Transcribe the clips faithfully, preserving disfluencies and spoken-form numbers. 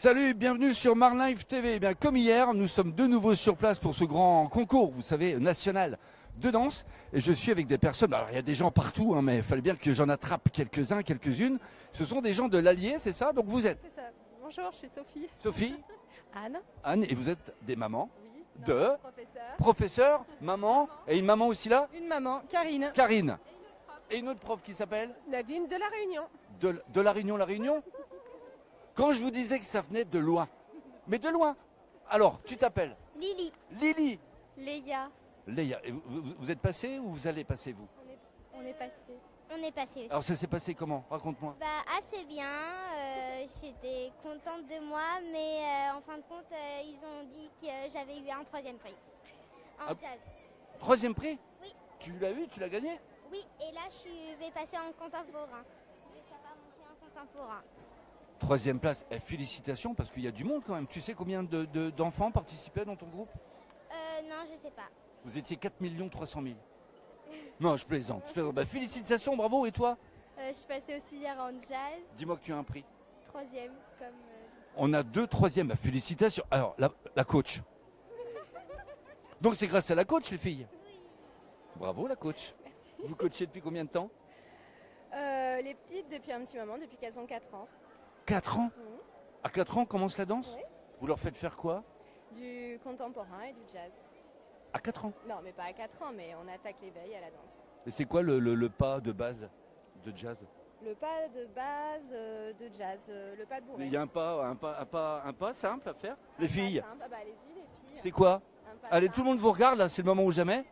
Salut, bienvenue sur Marlife T V. Eh bien, comme hier, nous sommes de nouveau sur place pour ce grand concours, vous savez, national de danse. Et je suis avec des personnes, alors il y a des gens partout, hein, mais il fallait bien que j'en attrape quelques-uns, quelques-unes. Ce sont des gens de l'Allier, c'est ça? Donc vous êtes C'est ça. Bonjour, je suis Sophie. Sophie, Anne. Anne, et vous êtes des mamans, Oui. de Professeur. professeurs, maman, et une maman aussi là? Une maman, Karine. Karine. Et une autre prof qui s'appelle Nadine de La Réunion. de, de La Réunion, La Réunion. Quand je vous disais que ça venait de loin, mais de loin. Alors, tu t'appelles Lily. Lily. Léa. Léa, et vous, vous- vous êtes passé ou vous allez passer vous? On est passé. On est passé. Alors ça s'est passé comment? Raconte-moi. Bah assez bien. euh, J'étais contente de moi, mais euh, en fin de compte, euh, ils ont dit que j'avais eu un troisième prix en Ah. jazz. Troisième prix? Oui. Tu l'as eu, tu l'as gagné? Oui, et là je vais passer en contemporain. Et ça va monter en contemporain. Troisième place. Eh, félicitations parce qu'il y a du monde quand même. Tu sais combien de- de- d'enfants participaient dans ton groupe? Euh, non, je sais pas. Vous étiez quatre millions trois cent mille. Non, je plaisante. je plaisante. Bah, félicitations, bravo. Et toi? Euh, je suis passée aussi hier en jazz, Dis-moi que tu as un prix. troisième, comme. On a deux troisièmes. Bah, félicitations. Alors, la, la coach. Donc c'est grâce à la coach, les filles. Bravo, la coach. Vous coachez depuis combien de temps? Euh, les petites depuis un petit moment, depuis qu'elles ont quatre ans. Quatre ans. Mhm. À quatre ans, commence la danse? Oui. Vous leur faites faire quoi? Du contemporain et du jazz. À quatre ans. Non, mais pas à quatre ans, mais on attaque l'éveil à la danse. Et c'est quoi le, le- le pas de base de jazz? Le pas de base euh, de jazz, euh, le pas de bourrée. Il y a un pas, un pas, un pas, un pas simple à faire. Les Un pas filles, simple. Ah bah allez-y les filles. c'est quoi? Un pas Allez, simple. tout le monde vous regarde là, c'est le moment ou jamais.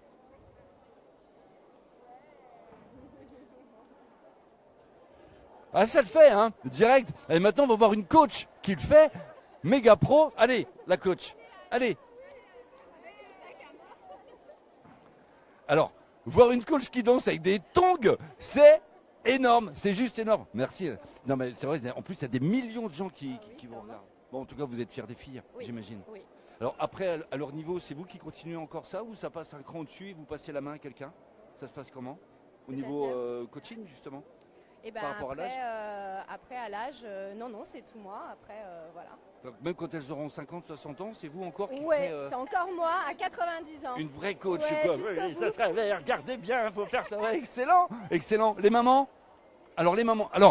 Ah, ça le fait, hein, direct. Et maintenant, on va voir une coach qui le fait, méga pro. Allez, la coach, allez. Alors, voir une coach qui danse avec des tongs, c'est énorme, c'est juste énorme. Merci. Non, mais c'est vrai, en plus, il y a des millions de gens qui, Ah qui- oui, qui ça vous va. regardent. Bon, en tout cas, vous êtes fiers des filles, Oui. j'imagine. Oui. Alors après, à- à leur niveau, c'est vous qui continuez encore ça ou ça passe un cran au-dessus et vous passez la main à quelqu'un? Ça se passe comment? Au niveau C'est-à-dire euh, coaching, justement? Et ben Par rapport à après, l'âge euh, après à l'âge, euh, non non, c'est tout moi. Après euh, voilà. Donc, même quand elles auront cinquante, soixante ans, c'est vous encore qui Ouais, ferez euh, c'est encore moi à quatre-vingt-dix ans. une vraie coach Ouais, quoi. jusqu'au Oui, bout. ça serait, ouais, regardez bien, il faut faire ça. Ouais, excellent, excellent. Les mamans? Alors les mamans, alors,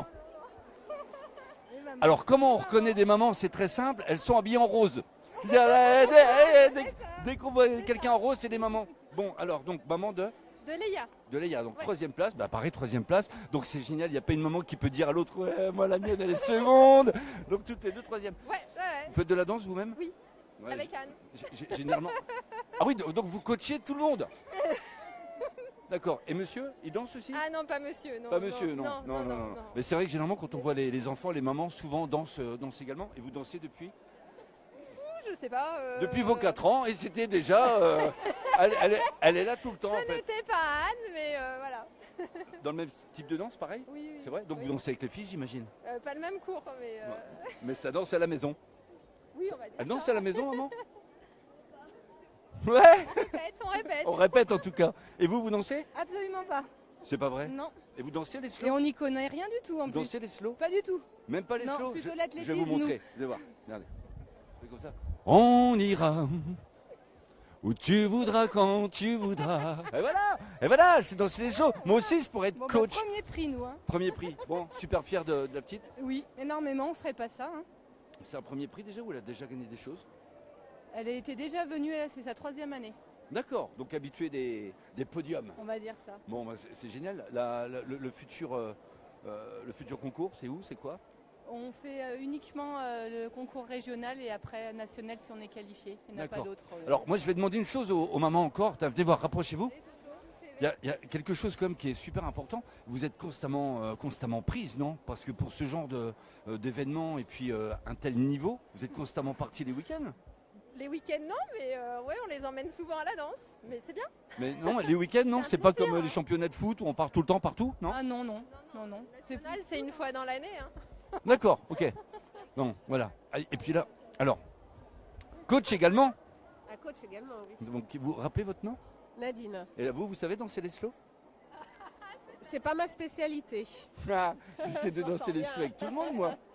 alors comment on reconnaît des mamans? C'est très simple, elles sont habillées en rose. Dès, dès- dès- dès qu'on voit quelqu'un en rose, c'est des mamans. Bon, alors donc maman de De Léa. de Léa, donc Ouais. troisième place, bah pareil, troisième place, donc c'est génial, il n'y a pas une maman qui peut dire à l'autre, ouais, moi la mienne elle est seconde, donc toutes les deux troisième. Ouais, ouais, ouais. Vous faites de la danse vous-même? Oui. Ouais, Avec g- Anne. g- g- Généralement. Ah oui, do- donc vous coachez tout le monde? D'accord, et monsieur, il danse aussi? Ah non, pas monsieur, non. Pas monsieur, non, non, non, non, non. Mais c'est vrai que généralement quand on voit les, les enfants, les mamans souvent dansent, euh, dansent également, et vous dansez depuis? Je sais pas. euh, Depuis vos quatre ans, et c'était déjà, euh, elle, elle est- elle est là tout le temps en Ce fait. n'était pas Anne, mais euh, voilà. Dans le même type de danse, pareil? Oui, oui. C'est vrai? Donc Oui. vous dansez avec les filles, j'imagine? Euh, pas le même cours, mais. euh, Mais ça danse à la maison. Oui, on va dire. Elle danse ça. à la maison, maman? Ouais, On répète, on répète. on répète en tout cas. Et vous, vous dansez? Absolument pas. C'est pas vrai? Non. Et vous dansez les Et slow? on n'y connaît rien du tout en Vous plus. dansez les slow? Pas du tout. Même pas les Non, slow? plutôt Je, l'athlétisme, je vais vous nous. montrer. Vous allez voir. Regardez. C'est comme ça. On ira où tu voudras quand tu voudras. Et voilà. Et voilà, c'est danser les slow. Moi aussi, je pourrais être Bon, bah, coach. premier prix, nous. Hein. Premier prix. Bon, super fier de, de la petite. Oui, énormément, on ferait pas ça. Hein. C'est un premier prix déjà ou elle a déjà gagné des choses? Elle était déjà venue, là, c'est sa troisième année, D'accord, donc habitué des, des podiums. on va dire ça. Bon, bah, c'est c'est génial. La- la- le, le futur, euh, euh, le futur concours, c'est où? C'est quoi? On fait euh, uniquement euh, le concours régional et après national si on est qualifié. Il n'y en a pas D'accord. d'autres. euh. Alors, moi, je vais demander une chose aux, aux mamans encore. T'as- Venez voir, rapprochez-vous. Il y, a- il y a quelque chose quand même qui est super important. Vous êtes constamment, euh, constamment prise, non? Parce que pour ce genre de, euh, d'événements et puis euh, un tel niveau, vous êtes constamment partis les week-ends? Les week-ends, non, mais euh, ouais, on les emmène souvent à la danse. Mais c'est bien. Mais non, les week-ends, non, C'est un c'est pas plaisir, comme euh, hein. les championnats de foot où on part tout le temps partout, non? Ah non, non, non, non. C'est National, c'est une fois dans l'année. Hein. D'accord, ok. Non, voilà. Ah, et puis là, alors, coach également. Un coach également, oui. Donc, vous vous rappelez votre nom? Nadine. Et là, vous, vous savez danser les slow? C'est pas ma spécialité. Ah, j'essaie de danser les slow avec tout le monde, moi.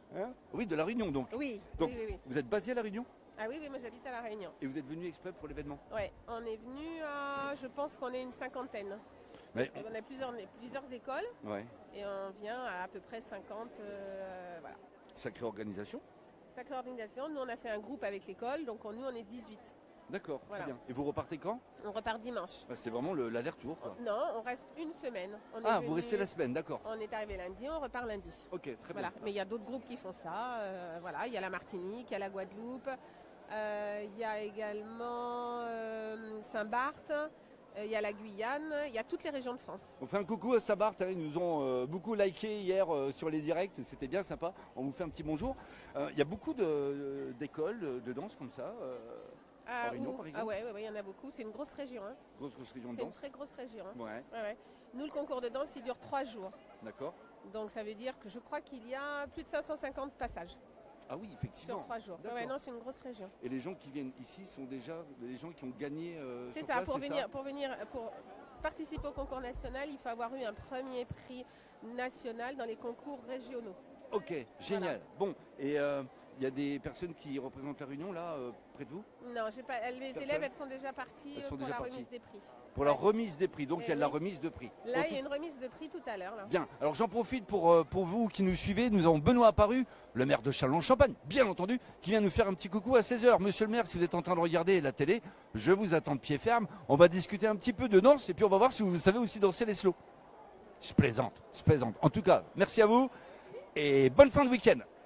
Hein oui, de La Réunion donc. Oui, Donc, oui, oui, oui. vous êtes basé à La Réunion Ah oui, oui, moi j'habite à La Réunion. et vous êtes venu exprès pour l'événement. Ouais, on est venu à, je pense qu'on est une cinquantaine. Mais- On a plusieurs, plusieurs écoles Ouais, et on vient à à peu près cinquante. euh, voilà. sacrée organisation. Sacrée organisation. Nous, on a fait un groupe avec l'école, donc on- nous, on est dix-huit. D'accord, Voilà. très bien. Et vous repartez quand? On repart dimanche. Bah, c'est vraiment le- l'aller-retour. quoi. Non, on reste une semaine. On est Ah, venu- vous restez la semaine, d'accord. On est arrivé lundi, on repart lundi. Ok, très Voilà. bien. Mais il y a d'autres groupes qui font ça. euh, voilà, il y a la Martinique, il y a la Guadeloupe, euh, il y a également euh, Saint-Barth, euh, il y a la Guyane, il y a toutes les régions de France. On fait un coucou à Saint-Barth, hein, ils nous ont euh, beaucoup liké hier euh, sur les directs, c'était bien sympa. On vous fait un petit bonjour. Euh, Il y a beaucoup de- d'écoles de, de danse comme ça, euh, Ah, Réunion, où par exemple ah ouais, ouais, ouais, il y en a beaucoup. C'est une grosse région. Hein. grosse, grosse région de C'est une danse. très grosse région. hein. Ouais, Ouais, ouais. Nous, le concours de danse, il dure trois jours. d'accord. Donc ça veut dire que je crois qu'il y a plus de cinq cent cinquante passages Ah oui, sur effectivement. trois jours. Ouais, D'accord. ouais, non, c'est une grosse région. Et les gens qui viennent ici sont déjà les gens qui ont gagné. euh, C'est sur ça, place, pour c'est venir, pour venir, pour participer au concours national, il faut avoir eu un premier prix national dans les concours régionaux. Ok, génial. Bon, et euh, il y a des personnes qui représentent la Réunion là, euh, près de vous, Non, j'ai pas. elles- Les Personne élèves, elles sont déjà parties Elles sont pour déjà la parties. remise des prix. pour la Ouais. remise des prix. Donc Eh il y a de la oui. remise de prix. Là, En il y a tout- une remise de prix tout à l'heure. là. Bien, alors j'en profite pour, euh, pour vous qui nous suivez. Nous avons Benoît Apparu, le maire de Châlons-en-Champagne, bien entendu, qui vient nous faire un petit coucou à seize heures. Monsieur le maire, si vous êtes en train de regarder la télé, je vous attends de pied ferme. On va discuter un petit peu de danse et puis on va voir si vous savez aussi danser les slows. Je plaisante, je plaisante. En tout cas, merci à vous et bonne fin de week-end.